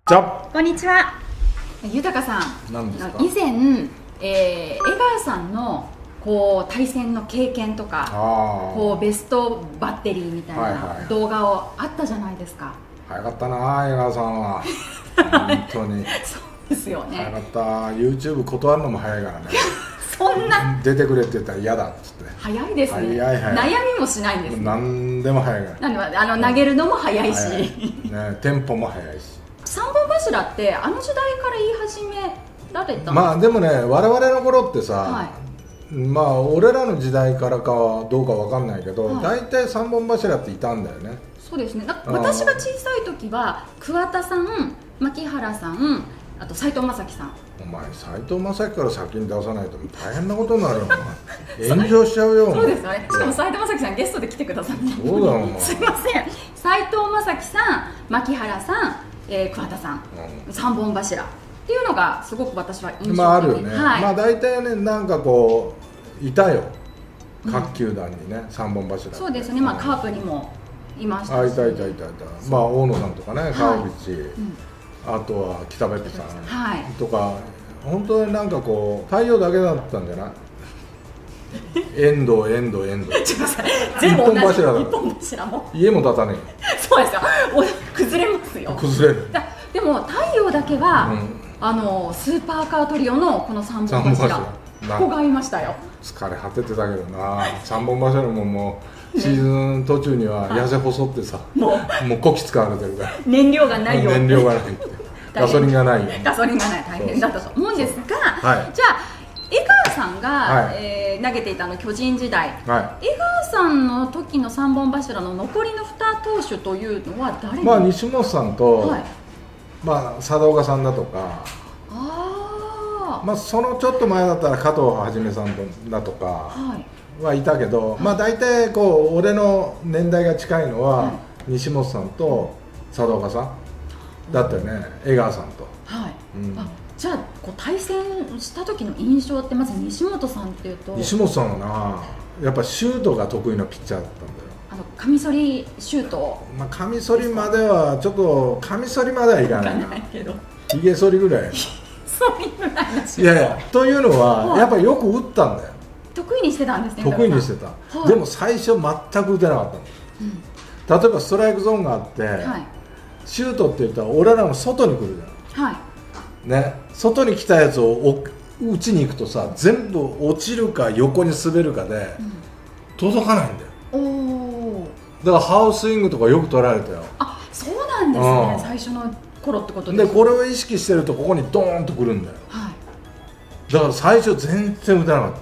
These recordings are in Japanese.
じゃこんにちは。豊さん、 何ですか？ 以前、江川さんのこう対戦の経験とか、こうベストバッテリーみたいな動画をあったじゃないですか。 早かったな、江川さんは。本当に。 そうですよね。 早かった。YouTube 断るのも早いからね。 そんな。 出てくれって言ったら嫌だっつって。 早いですね。 早い。 悩みもしないんですね。 何でも早いから。 なんで投げるのも早いし。 ね、テンポも早いし。 三本柱ってあの時代から言い始められたんですか？ まあでもね、我々の頃ってさ、まあ俺らの時代からかはどうかわかんないけど、大体三本柱っていたんだよね。 そうですね。私が小さい時は桑田さん、牧原さん、あと斎藤正樹さん。 お前斎藤正樹から先に出さないと大変なことになるよ。炎上しちゃうよ。 そうですよね。しかも斎藤正樹さんゲストで来てくださって。 そうだよ。 すいません。斎藤正樹さん、牧原さん、桑田さん、三本柱っていうのがすごく私は印象的に。 まああるよね。まあ大体ね、なんかこういたよ。各球団にね、三本柱。 そうですね。まあカープにもいましたし。 いた。まあ大野さんとかね、川口、あとは北別府さんとか、本当になんかこう太陽だけだったんじゃない？遠藤。 全部同じ。 一本柱だ。 一本柱も。 家も建たねえ。そうですよ。崩れますよ。 崩れる。 でも太陽だけは、スーパーカートリオのこの三本柱。ここがいましたよ。 疲れ果ててたけどな。三本柱ももうシーズン途中には痩せ細ってさ、もうこき使われてるから。 燃料がないよ。 燃料がない。ガソリンがない。 ガソリンがない大変だったと思うんですが、じゃあ江川さんが投げていた巨人時代、江川さんの時の三本柱の残りの2投手というのは誰？ まあ西本さんと、まあ佐藤岡さんだとか、まあそのちょっと前だったら加藤はじめさんだとかはいたけど、まあ大体こう俺の年代が近いのは西本さんと佐藤岡さんだったよね、江川さんと。じゃあこう対戦した時の印象ってまず西本さんっていうと？西本さんはな、やっぱシュートが得意なピッチャーだったんだよ。 カミソリシュート。 まあカミソリまではちょっとカミソリまではいかないな。ひげ剃りぐらい。 そういうぐらいのシュート。 いやというのはやっぱりよく打ったんだよ。 得意にしてたんですね。 得意にしてた。でも最初全く打てなかったの。例えばストライクゾーンがあって、シュートって言ったら俺らの外に来るじゃん。ね、外に来たやつを打ちに行くとさ、全部落ちるか横に滑るかで届かないんだよ。だからハウスイングとかよく取られたよ。 あ、そうなんですね。最初の頃ってことですで、これを意識してるとここにドーンとくるんだよ。だから最初全然打てなかった。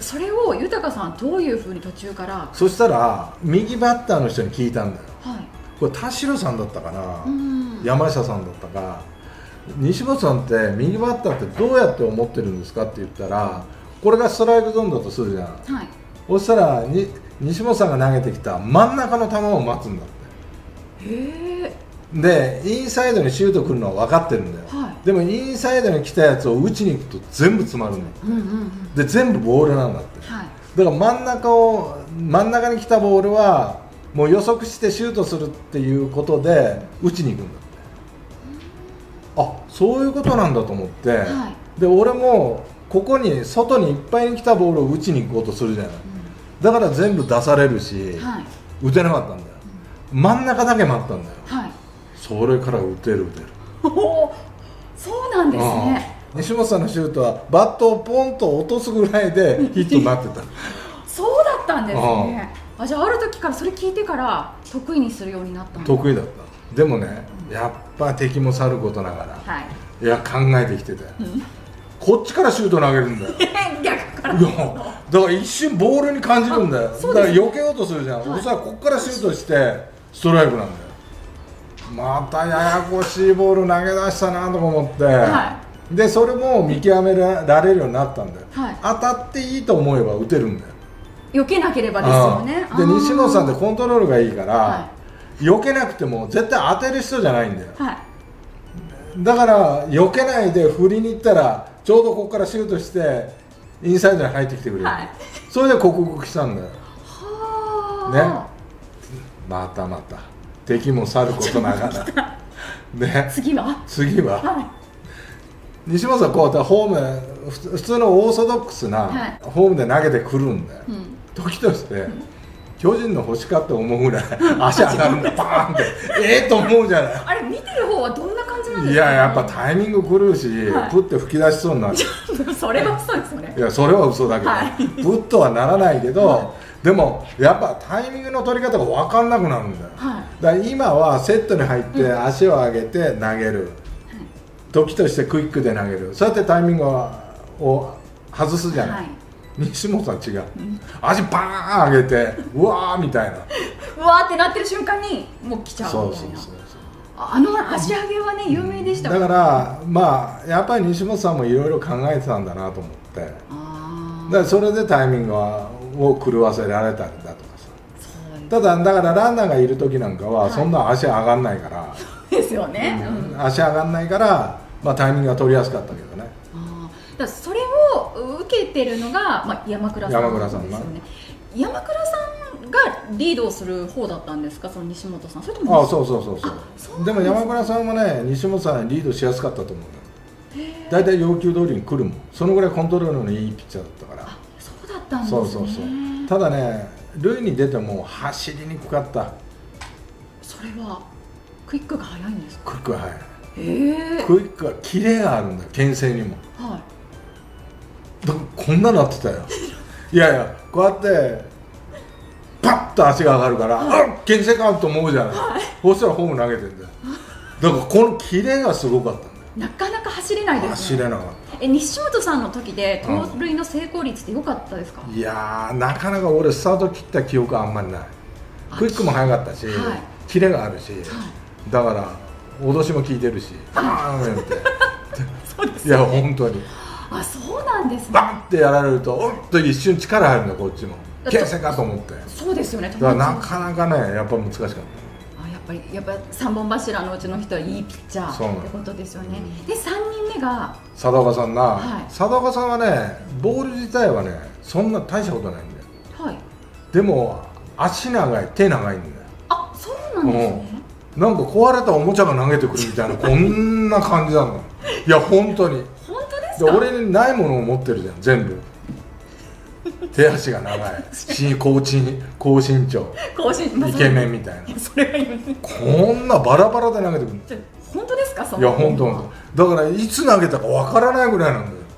それを豊さんはどういうふうに途中から？ そしたら右バッターの人に聞いたんだよ。これ田代さんだったかな、山下さんだったか、西本さんって右バッターってどうやって思ってるんですかって言ったら、これがストライクゾーンだとするじゃん。そしたら西本さんが投げてきた真ん中の球を待つんだって。でインサイドにシュート来るのは分かってるんだよ。でもインサイドに来たやつを打ちに行くと全部詰まるんだって。で全部ボールなんだって。だから真ん中に来たボールはもう予測してシュートするっていうことで打ちに行くんだって。あ、そういうことなんだと思って、で俺もここに外にいっぱいに来たボールを打ちに行こうとするじゃない。だから全部出されるし、打てなかったんだよ。真ん中だけ待ったんだよ。それから打てる。 そうなんですね。 西本さんのシュートはバットをポンと落とすぐらいでヒットになってた。 そうだったんですね。じゃあある時からそれ聞いてから得意にするようになったんですか？ 得意だった。でもね、やっぱ敵もさることながら、いや考えてきてたよ。こっちからシュート投げるんだよ。 逆から。 いや、だから一瞬ボールに感じるんだよ。だから避けようとするじゃん。そしたらこっからシュートしてストライクなんだよ。またややこしいボール投げ出したなとか思って、でそれも見極められるようになったんだよ。当たっていいと思えば打てるんだよ。 避けなければですよね。 で西本さんってコントロールがいいから、避けなくても絶対当てる人じゃないんだよ。だから避けないで振りに行ったらちょうどここからシュートしてインサイドに入ってきてくれる。それで克服したんだよ。ね、また敵もさることながらね、 次は、 はい、西本さんこうやってホーム普通のオーソドックスなホームで投げてくるんだよ、時として、巨人の星かって思うぐらい足上がるんだバーンってと思うじゃない。 あれ見てる方はどんな感じなんですか、ね、 いややっぱタイミング狂うし、プッて吹き出しそうになる。 それは嘘ですよね。 いやそれは嘘だけど、プッとはならないけど、でもやっぱタイミングの取り方が分かんなくなるんだよ、だから今はセットに入って足を上げて投げる、時としてクイックで投げる、そうやってタイミングを外すじゃない、西本さん違う、足バーン上げてうわーみたいな、 うわーってなってる瞬間にもう来ちゃうみたいな。あの足上げはね有名でしたもん。 だからまあやっぱり西本さんもいろいろ考えてたんだなと思って、だからそれでタイミングを狂わせられたりだとかさ。だからランナーがいる時なんかはそんな足上がんないから、 ですよね、 足上がんないから、まあ、タイミングが取りやすかったけどね。 だからそれを受けてるのが、まあ、山倉さんですよね。山倉さんがリードをする方だったんですか、その西本さん。それともそうでも山倉さんもね西本さんにリードしやすかったと思うね。だいたい要求通りに来るもん。そのぐらいコントロールのいいピッチャーだったから。 そうだったんですね。 ただね塁に出ても走りにくかった。 それはクイックが速いんですか。 クイックが速い。クイックはキレがあるんだ、牽制にも。だからこんななってたよ。いやいやこうやってパッと足が上がるから、あっ牽制かと思うじゃない、そしたらホーム投げてんだよ。だからこのキレがすごかったんだよ。 なかなか走れないですね。 走れなかった。 西本さんの時で盗塁の成功率って良かったですか。 いやーなかなか俺スタート切った記憶はあんまりない。クイックも速かったし、キレがあるし、だから脅しも効いてるし、バーンっていや本当に。 あ、そうなんですね。 バンってやられるとおっと一瞬力入るんだこっちも。牽制かと思って。 そうですよね。 だからなかなかねやっぱ難しかった。 やっぱ3本柱のうちの人はいいピッチャーってことですよね。で3人目が佐岡さんな、佐岡さんはねボール自体はねそんな大したことないんだよ。でも足長い手長いんだよ。 あ、そうなんですね。 なんか壊れたおもちゃが投げてくるみたいなこんな感じなの。いや本当に。 本当ですか。 俺にないものを持ってるじゃん全部。手足が長い、高身長、イケメンみたいな。 それがこんなバラバラで投げてくる。 本当ですか。 いや本当だからいつ投げたかわからないぐらいなんだよ。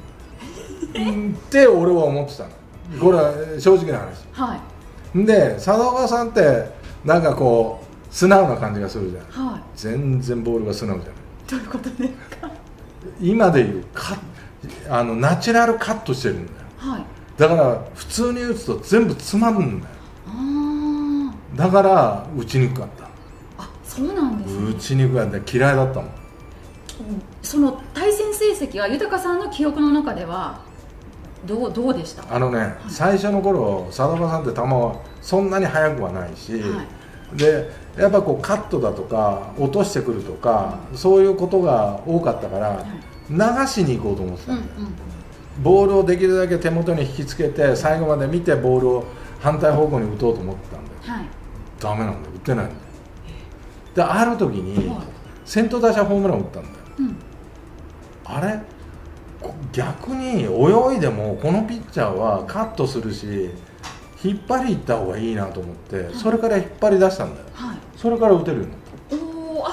って俺は思ってたの。これは正直な話。で佐岡さんってなんかこう素直な感じがするじゃん。全然ボールが素直じゃない。 どういうことですか。 今でいうナチュラルカットしてるんだよ。だから普通に打つと全部詰まるんだよ。だから打ちにくかった。 あ、そうなんですね。 打ちにくかった。嫌いだったもん。 その対戦成績は豊さんの記憶の中ではどうでした。 最初の頃佐岡さんって球はそんなに速くはないし、でやっぱこうカットだとか落としてくるとか、そういうことが多かったから、流しに行こうと思ってたんだよ。ボールをできるだけ手元に引きつけて最後まで見てボールを反対方向に打とうと思ってたんだよ。ダメなんだよ、打てないんだよ。である時に先頭打者ホームラン打ったんだよ。あれ逆に泳いでもこのピッチャーはカットするし引っ張り行った方がいいなと思って、それから引っ張り出したんだよ。それから打てるようになった。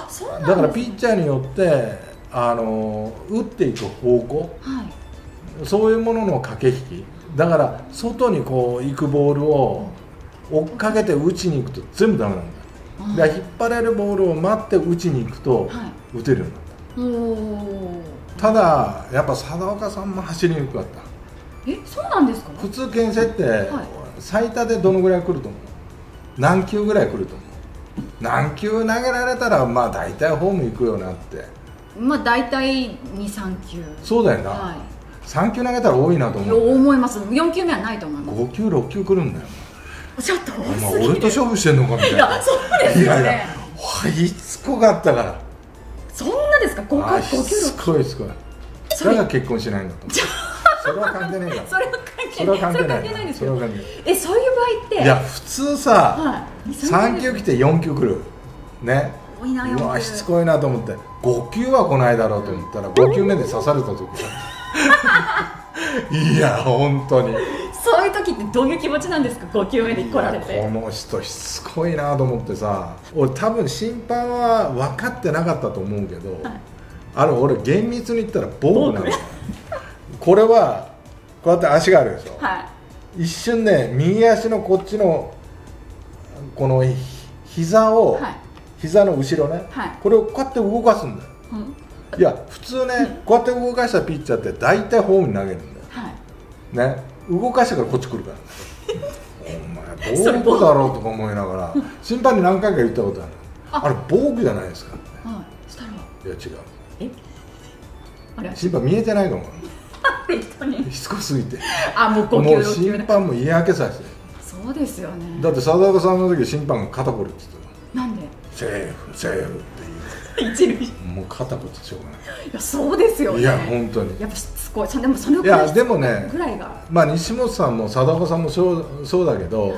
だからピッチャーによって打っていく方向、そういうものの駆け引きだから、外にこう行くボールを追っかけて打ちに行くと全部ダメなんだよ。だから引っ張れるボールを待って打ちに行くと打てるようになった。ただやっぱ佐岡さんも走りにくかった。 そうなんですか。 普通牽制って最多でどのぐらい来ると思う。何球ぐらい来ると思う。何球投げられたらまあ大体ホーム行くよなって。 まあ大体2、3球。 そうだよな。3球投げたら多いなと思う。 思います。4球目はないと思います。 5球6球来るんだよ。 ちょっと多すぎる。 俺と勝負してんのかみたいな。 いやそうですよね。 いつこかったから。 そんなですか。5球6球。 すごいすごい。だから結婚しないんだと思う。それは関係ないから。 それは関係ないですよ。そういう場合って。 いや普通さ、3球来て4球来るね。 ごいな、 うわしつこいなと思って、5球は来ないだろうと思ったら5球目で刺された時いや本当にそういう時ってどういう気持ちなんですか、5球目で来られて。 この人しつこいなと思ってさ、俺多分審判は分かってなかったと思うけど、はい、俺厳密に言ったらボークなんだよこれはこうやって足があるでしょ、はい、一瞬ね右足のこっちのこの膝を、はい、膝の後ろね、はい、これをこうやって動かすんだよ、うん、いや普通ね、こうやって動かしたピッチャーって大体ホームに投げるんだよ、はい、ね、動かしてからこっち来るからお前ボークだろうとか思いながら審判に何回か言ったことある、あれボークじゃないですかって、はい、したらいや違う、あれ審判見えてないかもしつこすぎて、 もう審判も嫌気させて、 そうですよね、 だって佐々岡さんの時審判が肩こるって言ってた、なんでセーフセーフって言う一塁もう肩こってしょうがない、 いやそうですよね、 いや本当にやっぱしつこい、でもそのぐらい、いやでもねぐらいが、 まあ西本さんも佐々岡さんもそうだけど、はい、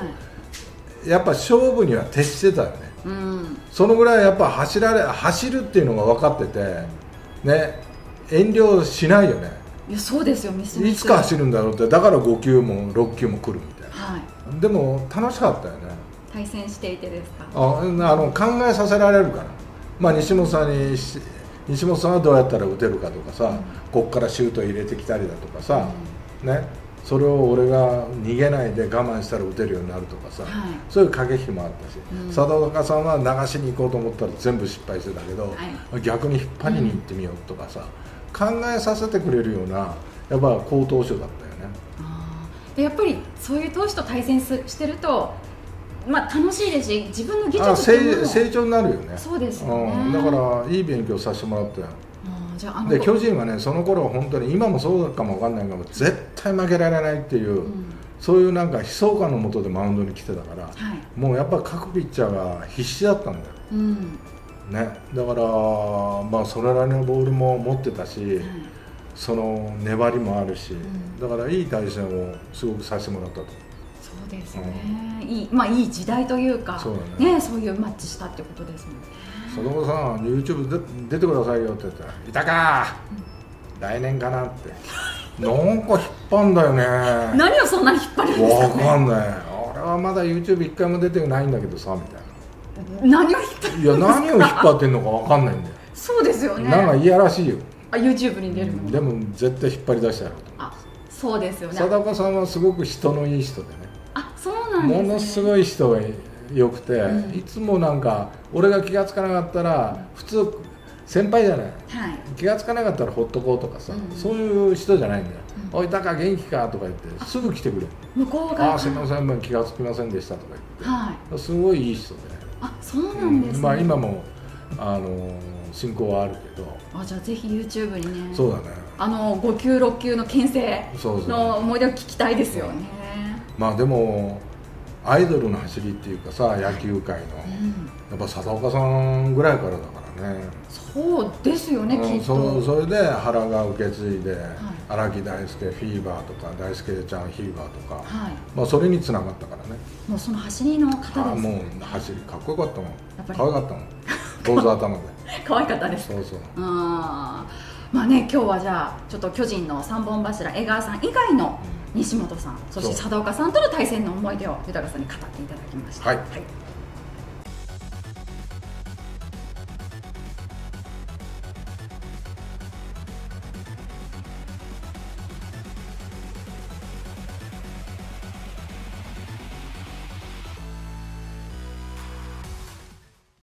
やっぱ勝負には徹してたよね、うん、そのぐらいやっぱ走るっていうのが分かっててね、遠慮しないよね、 いやそうですよ、 いつか走るんだろうって、だから5球も6球も来るみたいな、はい、でも楽しかったよね、 対戦していてですか、 考えさせられるから、まあ、西本さんはどうやったら打てるかとかさ、うん、ここからシュート入れてきたりだとかさ、うん、ね、それを俺が逃げないで我慢したら打てるようになるとかさ、はい、そういう駆け引きもあったし、うん、佐藤岡さんは流しに行こうと思ったら全部失敗してたけど、はい、逆に引っ張りに行ってみようとかさ、考えさせてくれるようなやっぱ好投手だったよね。 でやっぱりそういう投手と対戦してると、まあ、楽しいですし、自分の技術っていうのも成長になるよね。 そうですよね、 だからいい勉強させてもらったよ。で巨人はね、その頃は本当に、今もそうだかも分かんないけど絶対負けられないっていう、うん、そういうなんか悲壮感のもとでマウンドに来てたから、はい、もうやっぱ各ピッチャーが必死だったんだよ、うんね、だから、まあ、それなりのボールも持ってたし、はい、その粘りもあるし、うん、だからいい対戦をすごくさせてもらったと。 そうですね、うん、いい時代というか、そうだね、そういうマッチしたってことですもんね。 佐藤さん YouTube 出てくださいよって言ったら「いたか、うん、来年かな」ってなんか引っ張んだよね何をそんなに引っ張るんですかね。 分かんない、俺はまだ YouTube 一回も出てないんだけどさみたいな。何を引っ張るんですか。 いや何を引っ張ってんのか分かんないんだよ。 そうですよね、 なんかいやらしいよ。 YouTube に出るの、うん、 でも絶対引っ張り出してやろうと思う。 そうですよね。 佐岡さんはすごく人のいい人でね、 そうなんですね、 ものすごい人がよくて、うん、いつもなんか俺が気がつかなかったら、普通先輩じゃない、はい、気がつかなかったらほっとこうとかさ、うん、そういう人じゃないんだよ、うん、おいだから元気かとか言ってすぐ来てくれる。 向こうがすいません気がつきませんでしたとか言って、はい、すごいいい人で。 そうなんですね、 まあ、今も進行はあるけど、 じゃあぜひ YouTube にね、 そうだね、 5級6級の牽制の思い出を聞きたいですよね。 まあでもアイドルの走りっていうかさ、野球界の、やっぱ佐岡さんぐらいからだからね。 そうですよね、きっと。 それで原が受け継いで、荒木大輔フィーバーとか大輔ちゃんフィーバーとか、まあそれにつながったからね。 もうその走りの方ですね。 もう走りかっこよかったもん、可愛かったもん、坊主頭で可愛かったです。 そうそう。 まあね、今日はじゃあちょっと巨人の3本柱江川さん以外の西本さん、そして佐岡さんとの対戦の思い出を豊さんに語っていただきました。はい。